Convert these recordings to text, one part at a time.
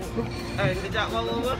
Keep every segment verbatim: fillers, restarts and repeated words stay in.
Eh, sekejap baru apa?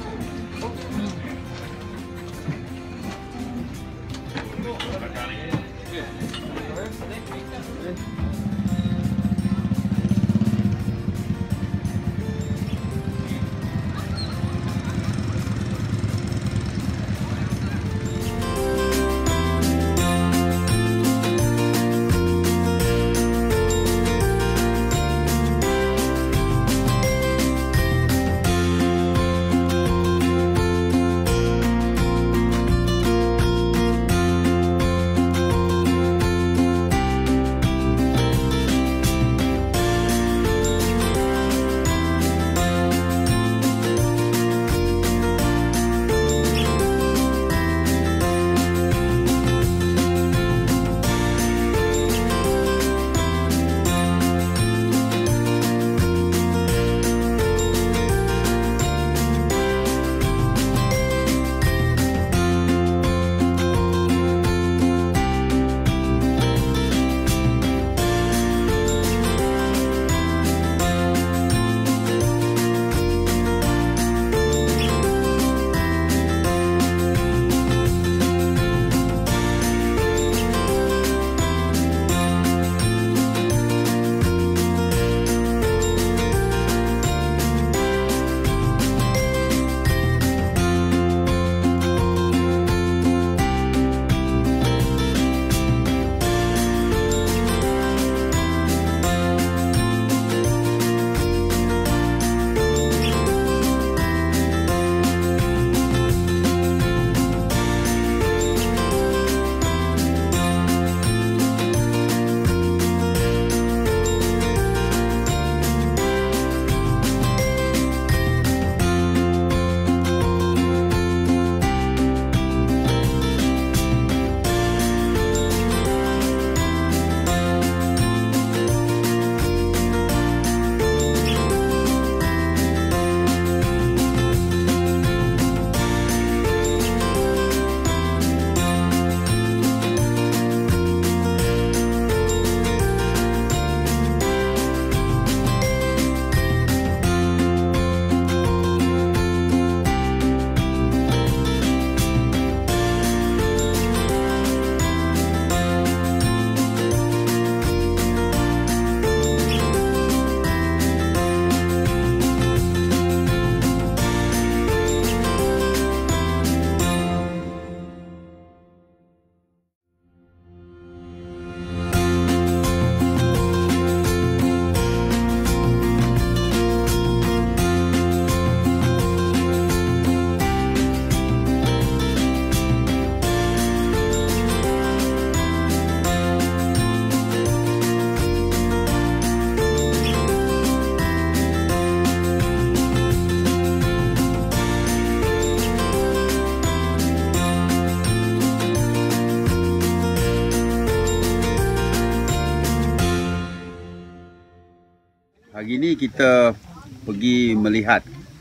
Hari ini kita pergi melihat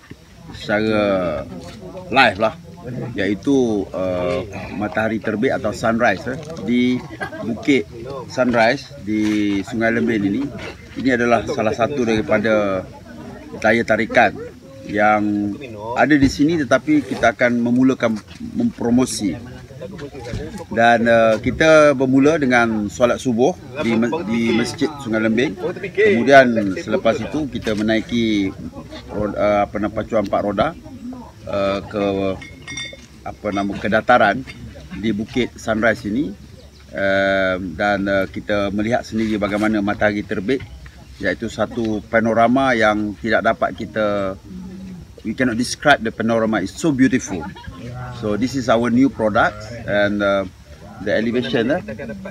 secara live lah, iaitu uh, matahari terbit atau sunrise eh, di Bukit Sunrise di Sungai Lembeen ini. Ini adalah salah satu daripada daya tarikan yang ada di sini, tetapi kita akan memulakan mempromosi. Dan uh, kita bermula dengan solat subuh di, di Masjid Sungai Lembeen. Kemudian selepas itu kita menaiki roda, apa nama pacuan empat roda uh, ke apa nama ke dataran di Bukit Sunrise ini, uh, dan uh, kita melihat sendiri bagaimana matahari terbit, iaitu satu panorama yang tidak dapat kita, we cannot describe the panorama. It's so beautiful. So this is our new product, and uh, the elevation uh,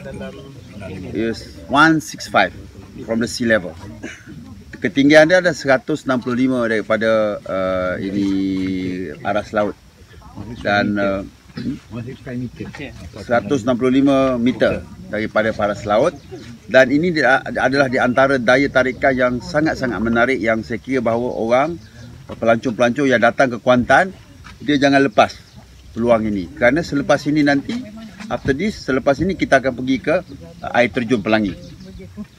is one sixty-five from the sea level. Ketinggian dia ada seratus enam puluh lima daripada uh, ini aras laut, dan uh, seratus enam puluh lima meter daripada paras laut. Dan ini dia adalah di antara daya tarikan yang sangat-sangat menarik, yang saya kira bahawa orang pelancong-pelancong yang datang ke Kuantan, dia jangan lepas peluang ini, kerana selepas ini nanti, after this, selepas ini kita akan pergi ke uh, air terjun Pelangi.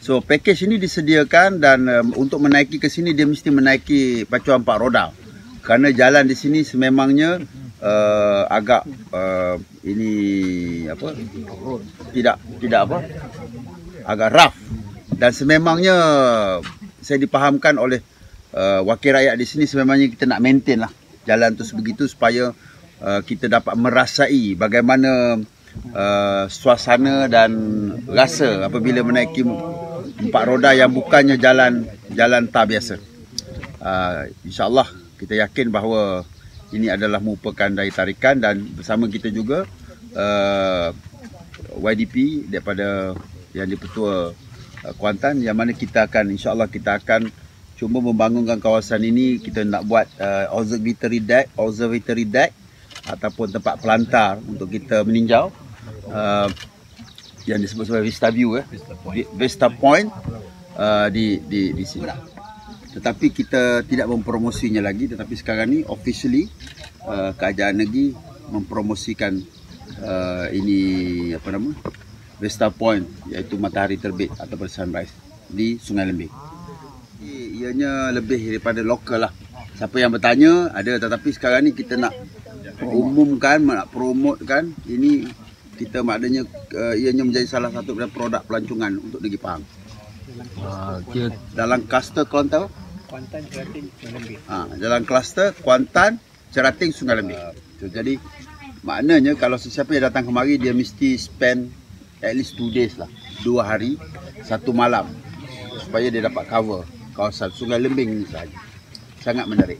So package ini disediakan dan um, untuk menaiki ke sini dia mesti menaiki pacuan empat roda. Kerana jalan di sini sememangnya uh, agak uh, ini apa? Tidak tidak apa? Agak rough dan sememangnya saya dipahamkan oleh uh, wakil rakyat di sini sememangnya kita nak maintain lah jalan tu sebegitu supaya uh, kita dapat merasai bagaimana uh, suasana dan rasa apabila menaiki empat roda yang bukannya jalan jalan tar biasa. Uh, InsyaAllah kita yakin bahawa ini adalah merupakan daya tarikan dan bersama kita juga uh, Y D P daripada yang di-Pertua uh, Kuantan, yang mana kita akan insyaAllah kita akan cuma membangunkan kawasan ini. Kita nak buat uh, observatory deck, observatory deck ataupun tempat pelantar untuk kita meninjau uh, yang disebut sebagai Vista View eh. Vista Point uh, di di di sini. Tetapi kita tidak mempromosinya lagi, tetapi sekarang ni officially uh, kerajaan negeri mempromosikan uh, ini apa nama? Vista Point, iaitu matahari terbit ataupun sunrise di Sungai Lembing. Ianya lebih daripada lokal lah. Siapa yang bertanya ada, tetapi sekarang ni kita nak umumkan, nak promotekan ini. Kita maknanya uh, ianya menjadi salah satu daripada produk pelancongan untuk negeri Pahang. Uh, okay. Dalam kluster Kelantan, Kuantan, Cerating, Sungai Lembing. Ha, dalam kluster Kuantan, Cerating, Sungai Lembing. Uh, jadi maknanya kalau sesiapa yang datang kemari dia mesti spend at least two days lah, dua hari, satu malam supaya dia dapat cover kawasan Sungai Lembing ini sahaja. Sangat menarik.